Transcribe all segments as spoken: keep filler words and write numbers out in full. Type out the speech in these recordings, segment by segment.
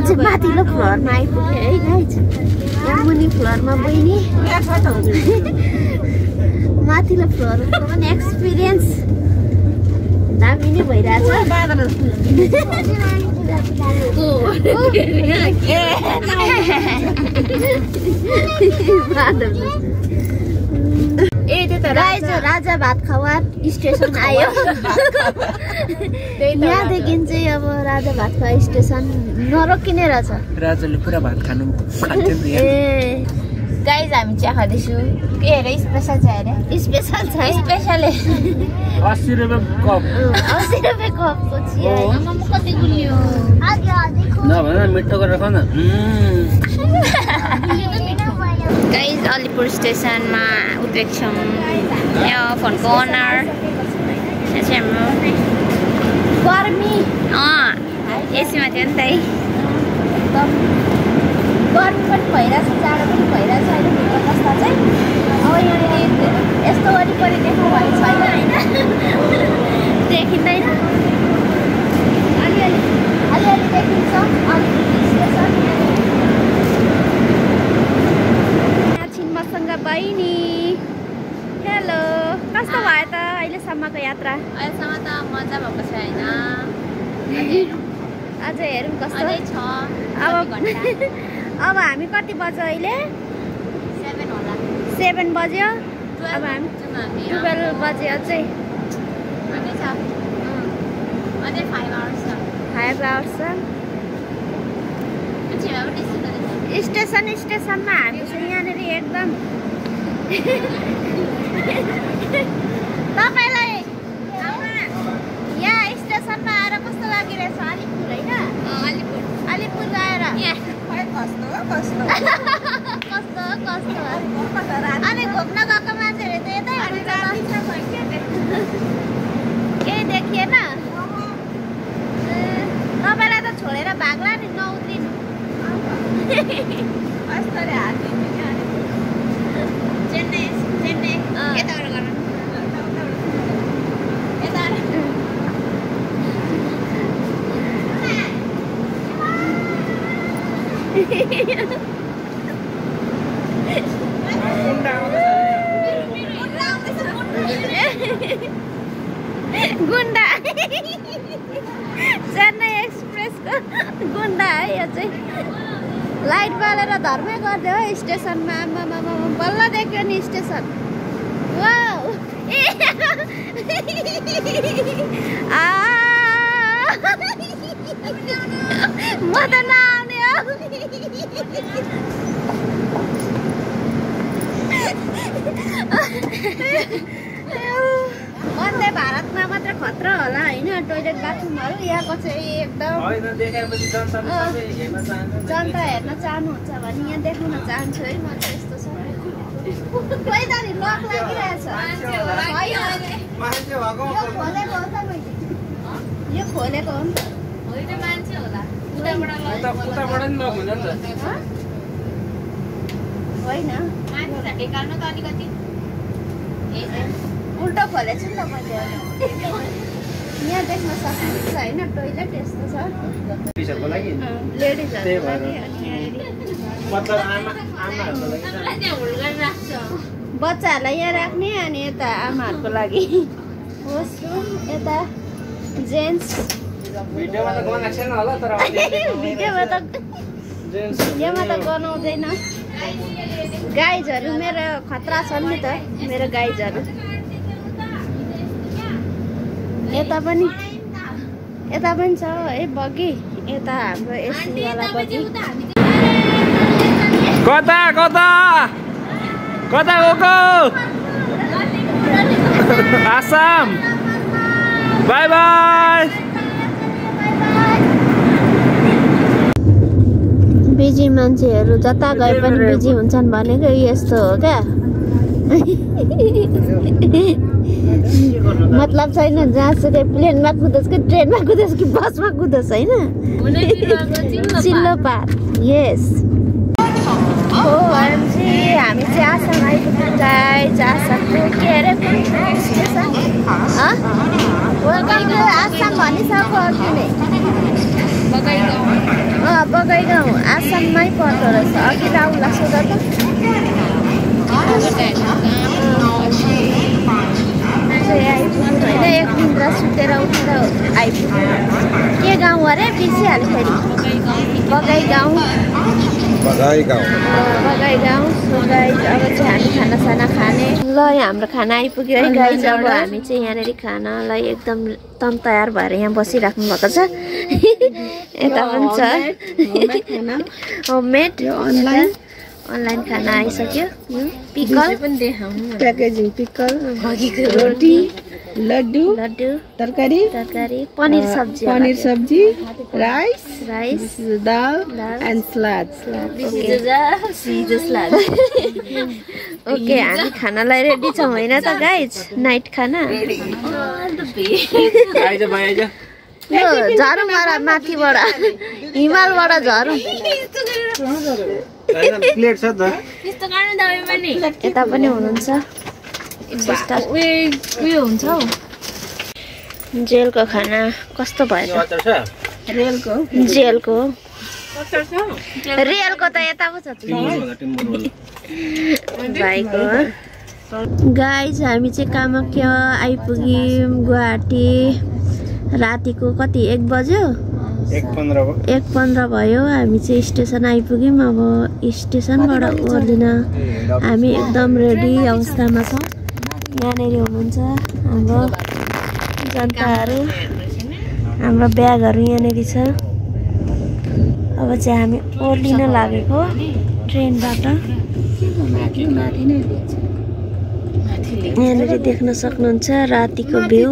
चाहिँ माथिल्लो फ्लोरमा आइपुग्यो है गाइज। यहाँ मुनि फ्लोरमा बहिनी माथिल्लो फ्लोरको पनि एक्सपिरियन्स दामी नै भइरहेछ। ए त्यो त राजा राजा भात खावा स्टेसन आयो। यहाँदेखि चाहिँ अब राजा भात खावा स्टेसन नरोकिने रहेछ। राजाले पुरा भात खानु ए गाइज हामी चिया खाँदैछु। के अरे स्पेसल छ अरे? स्पेसल छ स्पेसल अस्सी रुपियाँ कप। अस्सी रुपियाँ कपको चिया कति गुलियो नभन मिठो गरेर खाऊ न। गाइज अलिपुर स्टेसनमा उत्रेक्छौँ। यहाँ फोनको ओनर गर्मी अँ एसीमा थियो नि त है। गर्मी पनि भइरहेछ जाडो पनि भइरहेछ होइन भित्र बस्दा चाहिँ। अब यहाँनिर यस्तो वरिपरि देख्नु भएको छैन होइन देखिँदैन। अलिअलि अलिअलि देखिन्छ अलिपुर स्टेसन। छिन्मसँग बहिनी हेलो कस्तो भयो त अहिलेसम्मको यात्रा? अहिलेसम्म त मजा भएको छ होइन। अझै हेरौँ कस्तो छ। अब अब हामी कति बज्यो अहिले? सेभेन होला। सेभेन बज्यो। अब हामी टुवेल्भ बज्यो अझै अझै छ अझै फाइभ आवर्स छ। फाइभ आवर्स छ। स्टेसन स्टेसनमा हामी चाहिँ यहाँनिर एकदम तपाईँलाई यहाँ स्टेसनमा आएर कस्तो लागिरहेछ? अलिपुर होइन अलिपुर अलिपुर आएर कस्तो कस्तो कस्तो कस्तो अनि घुम्न गएको मान्छेहरू त यतै केही देखिएन? तपाईँलाई त छोडेर भाग्ला नि नउत्रिनु। चेन्नई चेन्नई यताबाट गर्नु यता गुन्डा चेन्नई एक्सप्रेसको गुन्डा है यो चाहिँ। लाइट बालेर धर्मै गरिदियो हो स्टेसनमा। आमा बल्ल देख्यो नि स्टेसन। वाउ म त नआउने हो। वन्दे भारतमा मात्र खतरा होला होइन टोइलेट बाथरुमहरू। यहाँको चाहिँ एकदम जनता हेर्न चाहनुहुन्छ भने यहाँ देख्न चाहन्छु है म चाहिँ। यस्तो छ खोइ त नि लक लागिरहेछ। यो खोलेको हो नि त मान्छे होला होइन निकाल्नु त अलिकति उल्टो खोलेछु नि त मैले। यहाँ देख्न सक्नुहुन्छ होइन टोइलेट यस्तो छ लेडिजहरूको लागि। बच्चाहरूलाई यहाँ राख्ने अनि यता आमाहरूको लागि वासरुम। यता जेन्ट्स भिडियोमा त योमा त गनाउँदैन। गाइजहरू मेरो खतरा छन् नि त मेरो गाइजहरू। यता पनि यता पनि छ है बगी। यता हाम्रो एसीवाला बगी। कता कता कता गएको? आसाम। By by. बिजी मान्छेहरू जता गए पनि बिजी हुन्छन् भनेको यस्तो हो क्या। मतलब छैन जहाँसुकै प्लेनमा कुदोस् कि ट्रेनमा कुदोस् कि बसमा कुदोस् होइन चिल्लो पार। यस ओएमजी हामी चाहिँ आसाम आइपुग्यौँ गाइज। आसामको के अरे कुन स्टेसन? आसाम भनिसक्यो अघि नै। अँ बगाइगाउँ आसाममै पर्दो रहेछ। अघि राहुललाई सोध त। आइपुग्यौँ होइन, एक निन्द्रा सुतेर उठेर आइपुग्यौँ। के गाउँ अरे बिर्सिहाल्यो फेरि। बगाइगाउँ बगाइगाउँ बगाइगाउँ। सो गाइज अब चाहिँ हामी खानासाना खाने। ल हाम्रो खाना आइपुग्यो है गाइज। अब हामी चाहिँ यहाँनिर खानालाई एकदम तम तयार भएर यहाँ बसिराख्नु भएको छ। यता पनि छ होममेड अनलाइन अनलाइन खाना आइसक्यो। पिकल पनि देखाउनु, प्याकेजिङ पिकल, रोटी, लड्डु लड्डु, तरकारी तरकारी, पनिर सब्जी, पनिर सब्जी, rice rice, dal and salad. Okay हामी खानालाई रेडी छौँ होइन त गाइज? नाइट खाना आइज भाइ आइज। यो झरौँ मारा माथिबाट हिमालबाट झरौँ। प्लेट छ त। यता पनि हुनुहुन्छ। उयो हुन्छ हौ जेलको खाना कस्तो भयो त? रेलको जेलको रेलको त यता पो छ भाइको। गाइज हामी चाहिँ कामाख्या आइपुग्यौँ गुवाहाटी। रातिको कति एक बज्यो? एक पन्ध्र एक पन्ध्र भयो। हामी चाहिँ स्टेसन आइपुग्यौँ। अब स्टेसनबाट ओर्लिन हामी एकदम रेडी अवस्थामा छौँ। यहाँनिर हुनुहुन्छ हाम्रो जनताहरू, हाम्रो ब्यागहरू यहाँनिर छ। अब चाहिँ हामी ओर्लिन लागेको ट्रेनबाट। यहाँनिर देख्न सक्नुहुन्छ रातिको view.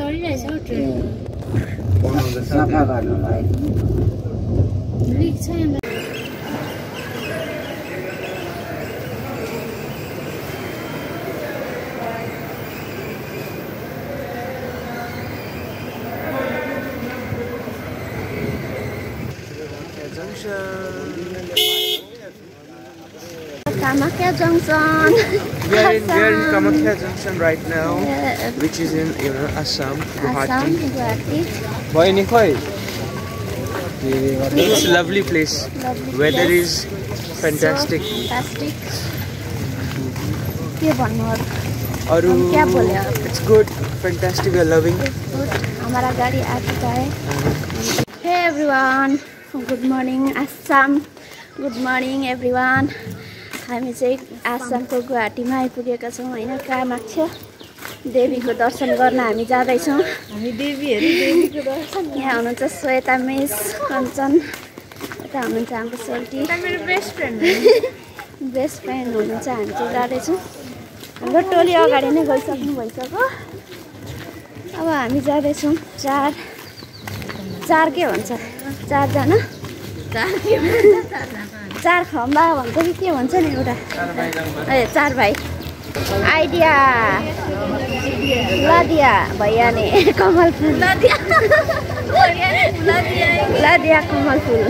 Kamakya Junction. We are in, we are in Kamakya Junction right now, which is in you know Assam, Assam, Guwahati. Guwahati. Boy, Nikhoi. It's a lovely place. Lovely Weather place. is fantastic. So fantastic. के भन्नु अरू? Aru, हम क्या बोले अब? it's good, fantastic. We are loving. Good. हमारा गाड़ी आ चुका है। Hey everyone, good morning Assam. Good morning everyone. हामी चाहिँ आसामको गुवाहाटीमा आइपुगेका छौँ होइन। कामाख्या देवीको दर्शन गर्न हामी जाँदैछौँ। हामी देवीहरू देवीको दर्शन। यहाँ हुनुहुन्छ श्वेता मिस, कञ्चन, यता हुनुहुन्छ हाम्रो सोल्टी, मेरो बेस्ट फ्रेन्ड बेस्ट फ्रेन्ड हुनुहुन्छ। हामी चाहिँ जाँदैछौँ। हाम्रो टोली अगाडि नै गइसक्नु भइसक्यो। अब हामी जाँदैछौँ। चार चार के भन्छ? चारजना चार खम्बा भन्छ कि के भन्छ नि एउटा? ए चार भाइ। आइडिया लदिया भैयाले कमल फुल, लदिया लदिया कमल फुल।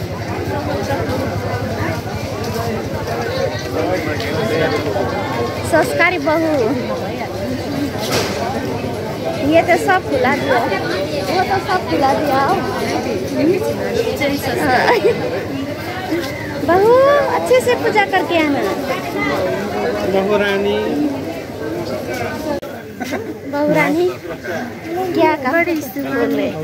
संस्कारी बहू, ये तो सब फुला दिया, वो तो सब फुला दिया। बहू अच्छे से पूजा करके आना। Mahurani. बहुरानी क्या का बड़ी बोल रहे?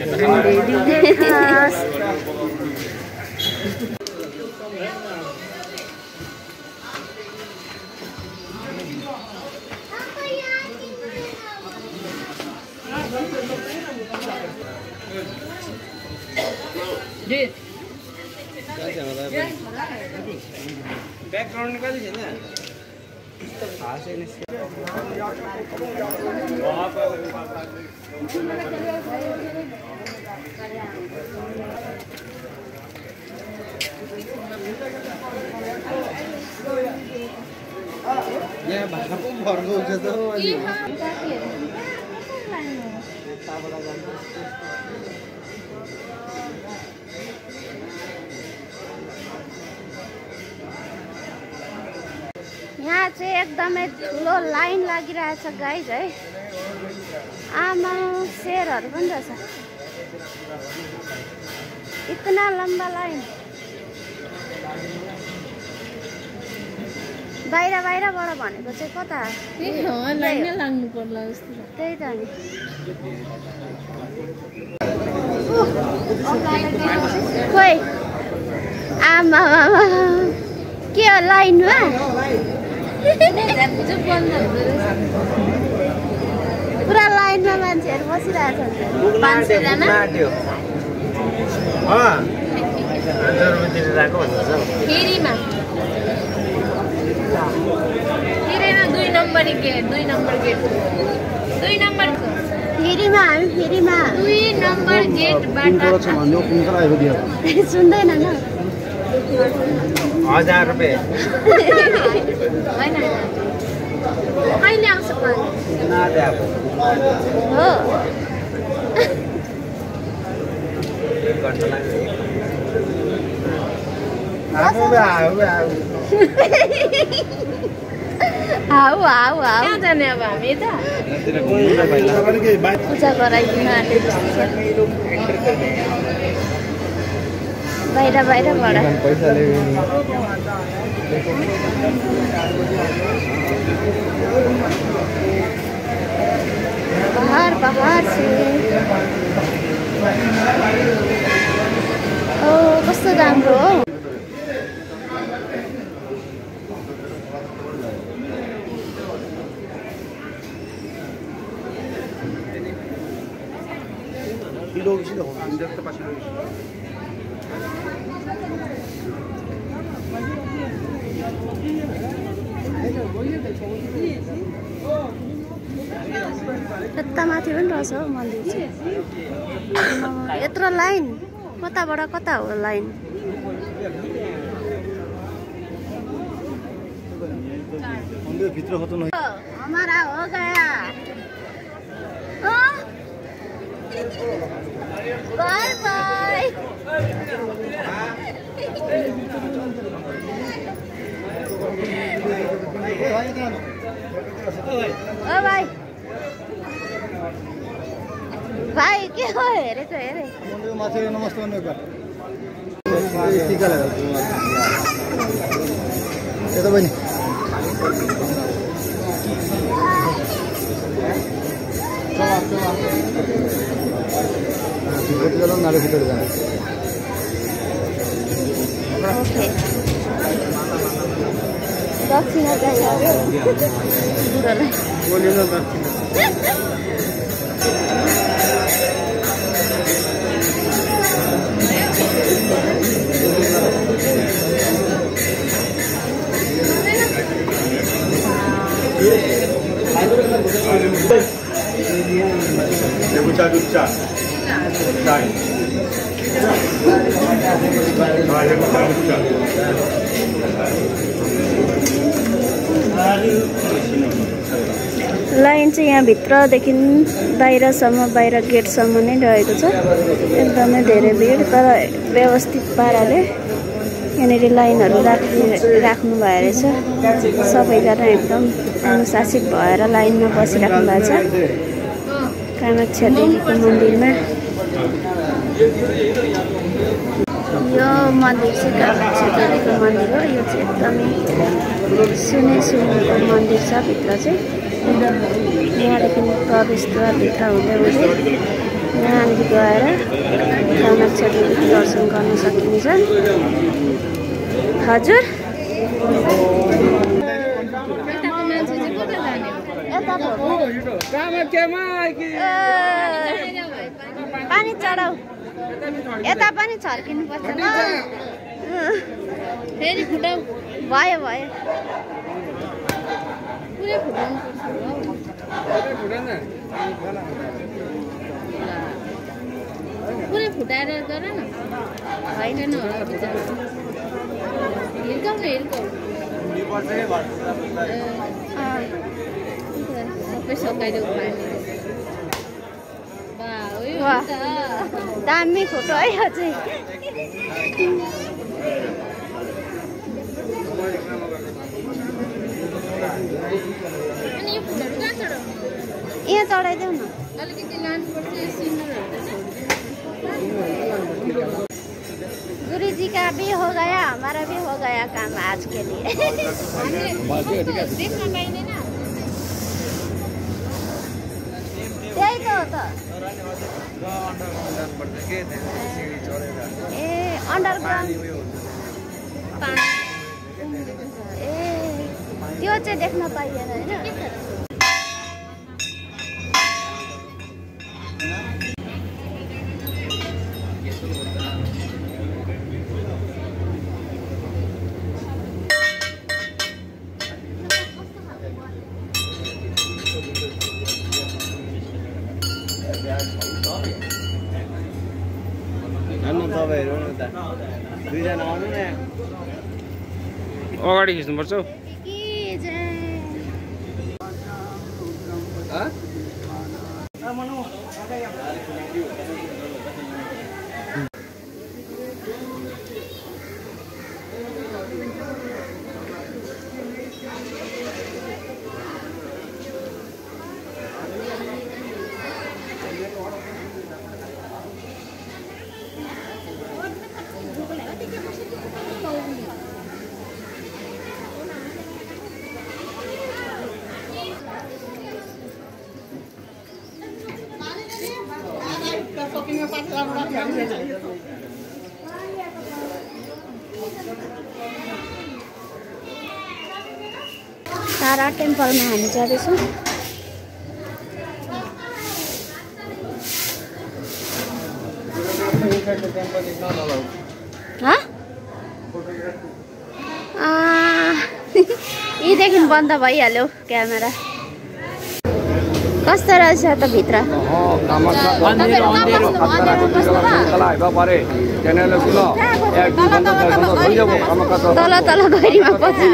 Background निकाल दीजिए ना। तो खास है नहीं। ये बाहर को भर दो जैसे तो। चाहिँ एकदमै ठुलो लाइन लागिरहेछ गाइज है। आमा शेरहरू पनि रहेछ, इतना लम्बा लाइन। बाहिर बाहिरबाट भनेको चाहिँ कता लाइनै लाग्नु पर्ला जस्तो। त्यही त नि। खोइ आमा के हो लाइनमा? पुरा लाइनमा मान्छेहरू बसिरहेको छ। फेरिमा फेरिमा दुई नम्बर गेट दुई नम्बर गेट दुई नम्बर फेरिमा हामी फेरिमा दुई नम्बर गेटबाट सुन्दैन न। हजार रुपियाँ होइन कहिले आउँछ पानी? हो हाउ हाउ हाउ कहाँ जाने अब हामी यता? पूजा गराइदिन आँटेको बाहिर बाहिरबाट। बाहर बाहर से ओ कस्तो राम्रो हो। यता माथि पनि रहेछ हौ मन्दिर चाहिँ। यत्रो लाइन कताबाट कता हो लाइन? हमारा हो गया। Bye bye. ओ भाइ भाइ के हो हेरेको हेरे नमस्ते यता बहिनी नाले भित्र जाने। ओके दक्षिणा चाहियो लाइन चाहिँ यहाँ भित्रदेखि बाहिरसम्म बाहिर गेटसम्म नै रहेको छ। एकदमै धेरै भिड, तर व्यवस्थित पाराले यहाँनिर लाइनहरू राखि राख्नु भएको रहेछ। सबैजना एकदम अनुशासित भएर लाइनमा बसिराख्नु भएको छ कामाख्या देवीको मन्दिरमा। यो मन्दिर चाहिँ कामाख्या देवीको मन्दिर हो। यो चाहिँ एकदमै सुने सुनेको मन्दिर छ। भित्र चाहिँ यहाँदेखि प्रवेशद्वारभित्र हुँदै हुँदै यहाँनिर गएर कामाख्या देवीको दर्शन गर्न सकिन्छ। हजुर पानी चढाऊ, यता पनि छर्किनु पर्छ ल। फेरि फुटाउ भयो भयो पुरै फुटाउनु पुरै फुटाएर गर न। होइन होला बिचरा हिर्काउनु हिर्काउ सबै सकाइदेऊ पानी। वाह दामी फोटो है यो चाहिँ। अनि यो फुलहरु कहाँ चढाउनु? यहाँ चढाइदेऊ न। अलिकति लानुपर्छ यो सिन्दुरहरु। गुरु जी का भी हो गया, हमारा भी हो गया काम आज के लिए। देखना पाइँदैन। त्यही त हो त। ए अन्डरग्राउन्ड ए त्यो चाहिँ देख्न पाइएन होइन। अगाडि खिच्नुपर्छ हौ। तारा टेम्पलमा हामी जाँदैछौँ। यहीँदेखि बन्द भइहाल्यो क्यामेरा। कस्तो रहेछ त भित्र? तल तल गहिरीमा पसिनु।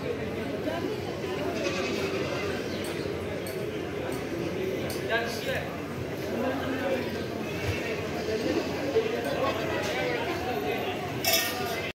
That's it.